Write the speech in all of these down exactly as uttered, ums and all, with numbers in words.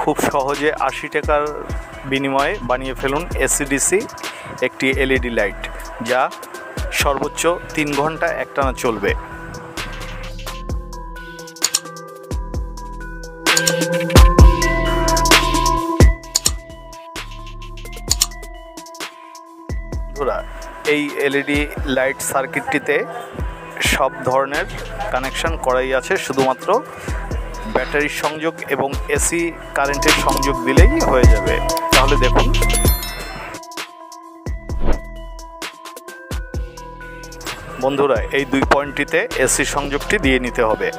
খুব সহজে আশি টাকার বিনিময়ে বানিয়ে ফেলুন এসিডিসি একটি এলইডি লাইট, যা সর্বোচ্চ তিন ঘন্টা একটানা চলবে। এই এলইডি লাইট সার্কিটটিতে সব ধরনের কানেকশন করাই আছে, শুধুমাত্র ব্যাটারির সংযোগ এবং এসি কারেন্টের সংযোগ দিলেই হয়ে যাবে। তাহলে দেখুন, বন্ধুরা, এই দুই পয়েন্টটিতে এসি সংযোগটি দিয়ে নিতে হবে।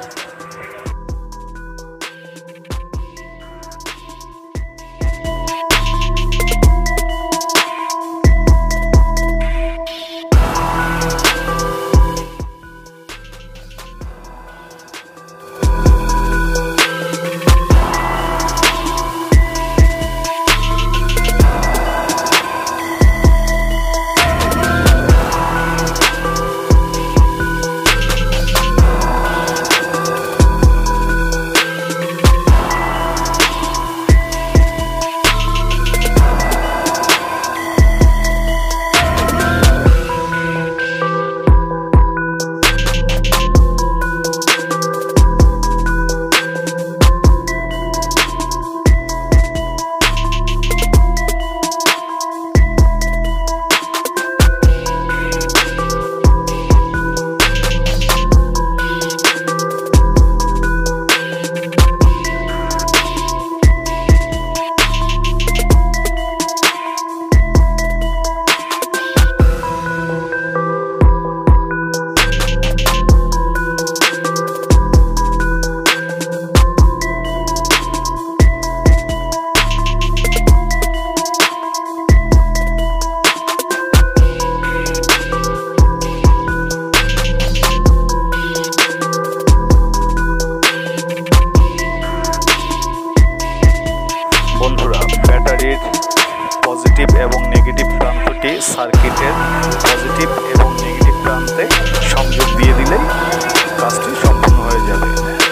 পজিটিভ এবং নেগেটিভ প্রান্তটি সার্কিটের পজিটিভ এবং নেগেটিভ প্রান্তে সংযোগ দিয়ে দিলেই কাজটি সম্পূর্ণ হয়ে যাবে।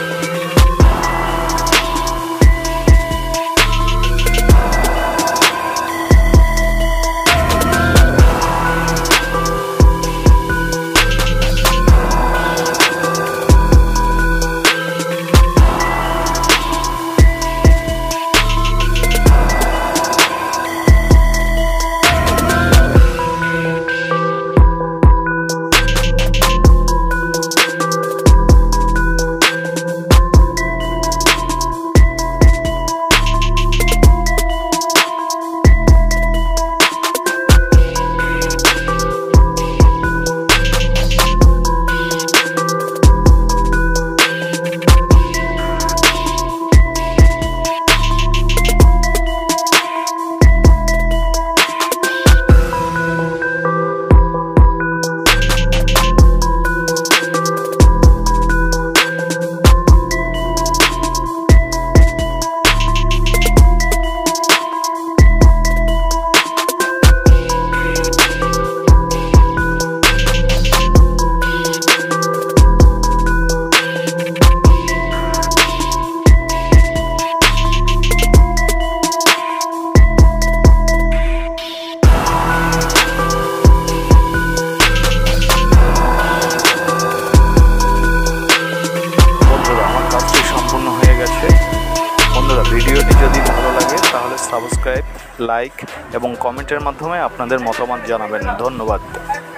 ভিডিওটি যদি ভালো লাগে তাহলে সাবস্ক্রাইব, লাইক এবং কমেন্টের মাধ্যমে আপনাদের মতামত জানাবেন। ধন্যবাদ।